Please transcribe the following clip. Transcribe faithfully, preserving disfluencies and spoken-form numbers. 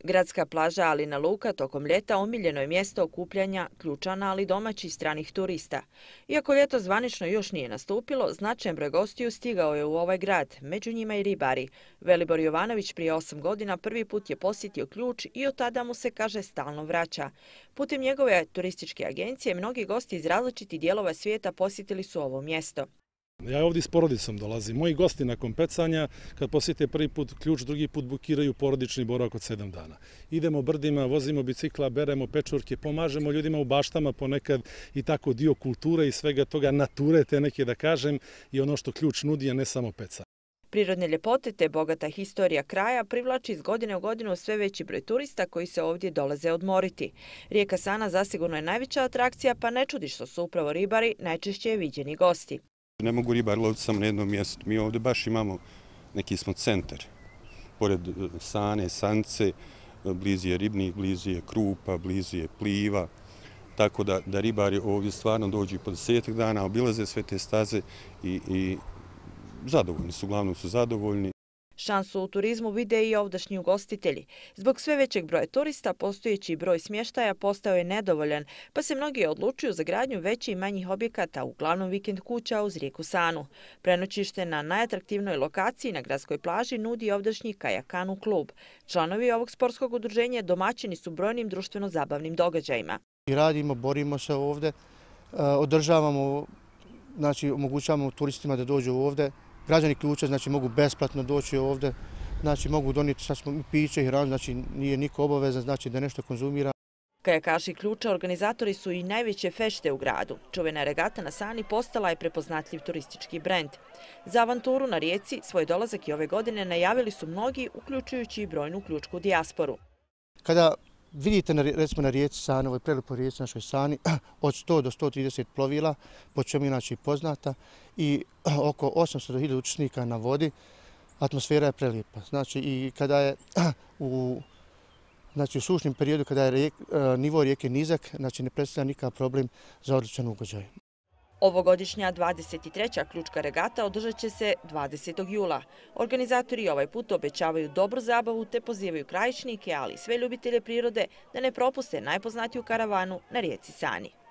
Gradska plaža Alina Luka tokom ljeta omiljeno je mjesto okupljanja Ključana, ali domaćih i stranih turista. Iako ljeto zvanično još nije nastupilo, značajan broj gostiju stigao je u ovaj grad, među njima i ribari. Velibor Jovanović prije osam godina prvi put je posjetio Ključ i od tada mu se, kaže, stalno vraća. Putem njegove turističke agencije mnogi gosti iz različitih dijelova svijeta posjetili su ovo mjesto. Ja ovdje s porodicom dolazim. Moji gosti nakon pecanja, kad posjete prvi put Ključ, drugi put bukiraju porodični boravak od sedam dana. Idemo brdima, vozimo bicikla, beremo pečurke, pomažemo ljudima u baštama ponekad i tako dio kulture i svega toga, nature te neke da kažem, i ono što Ključ nudi, a ne samo peca. Prirodne ljepote te bogata historija kraja privlači iz godine u godinu sve veći broj turista koji se ovdje dolaze odmoriti. Rijeka Sana zasigurno je najveća atrakcija, pa ne čudi što su upravo ribari najčešće viđeni gosti. Ne mogu ribar loviti samo na jednom mjestu. Mi ovdje baš imamo, neki smo centar. Pored Sane, Sance, blizu je Ribnik, blizu je Krupa, blizu je Pliva. Tako da, da ribari ovdje stvarno dođu po desetak dana, obilaze sve te staze i, i zadovoljni su, uglavnom su zadovoljni. Šansu u turizmu vide i ovdašnji ugostitelji. Zbog sve većeg broja turista postojeći broj smještaja postao je nedovoljan, pa se mnogi odlučuju za gradnju većih i manjih objekata, uglavnom vikend kuća uz rijeku Sanu. Prenoćište na najatraktivnoj lokaciji na gradskoj plaži nudi ovdašnji Kajakanu klub. Članovi ovog sportskog udruženja domaćini su brojnim društveno-zabavnim događajima. I radimo, borimo se ovdje, održavamo, znači omogućavamo turistima da dođu ovdje. Građani Ključa znači mogu besplatno doći ovdje, znači mogu donijeti šta smo piće i hranu, znači nije niko obavezan, znači da nešto konzumira. Kajakaši Ključa organizatori su i najveće fešte u gradu. Čuvena regata na Sani postala je prepoznatljiv turistički brend. Za avanturu na rijeci svoj dolazak i ove godine najavili su mnogi, uključujući i brojnu ključku dijasporu. Kada vidite na, recimo na rijeci Sani, ovoj prelepoj rijeci našoj Sani, od sto do sto trideset plovila, po čemu je inače poznata, i oko osamsto do hiljadu učesnika na vodi, atmosfera je prelijepa. Znači i kada je u, znači, u sušnim periodu, kada je rijek, nivo rijeke nizak, znači ne predstavlja nikakav problem za odličan ugođaj. Ovogodišnja dvadeset treća ključka regata održat će se dvadesetog jula. Organizatori ovaj put obećavaju dobru zabavu te pozivaju krajišnike, ali i sve ljubitelje prirode da ne propuste najpoznatiju karavanu na rijeci Sani.